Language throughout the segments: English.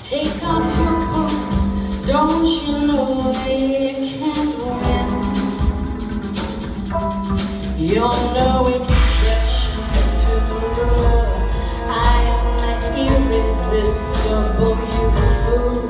Take off your coat, don't you know you can't win? You're no exception to the rule. I am irresistible, you fool.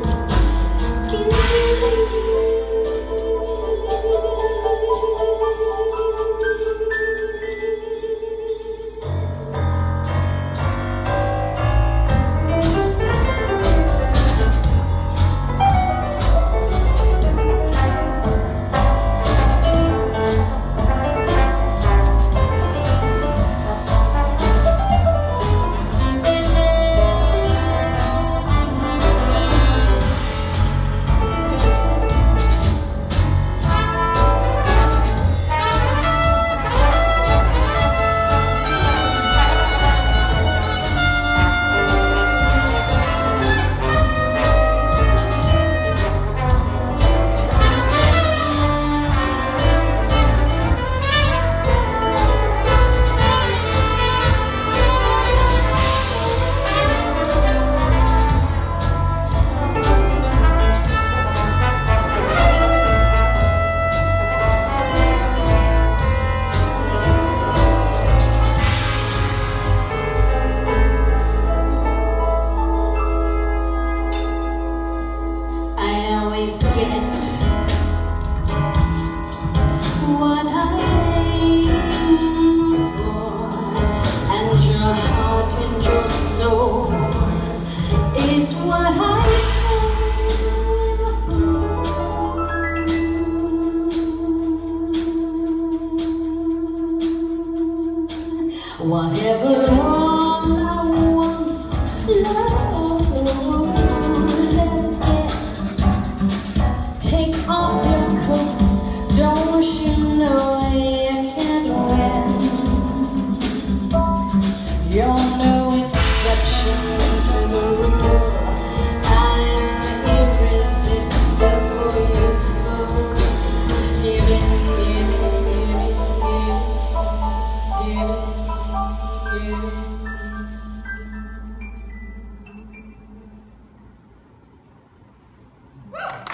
Get what I aim for, and your heart and your soul is what I aim for. Whatever all I once loved. Take off your coat, don't you know you can't win? You're no exception to the rule. I'm irresistible, you fool. Give it. Woo!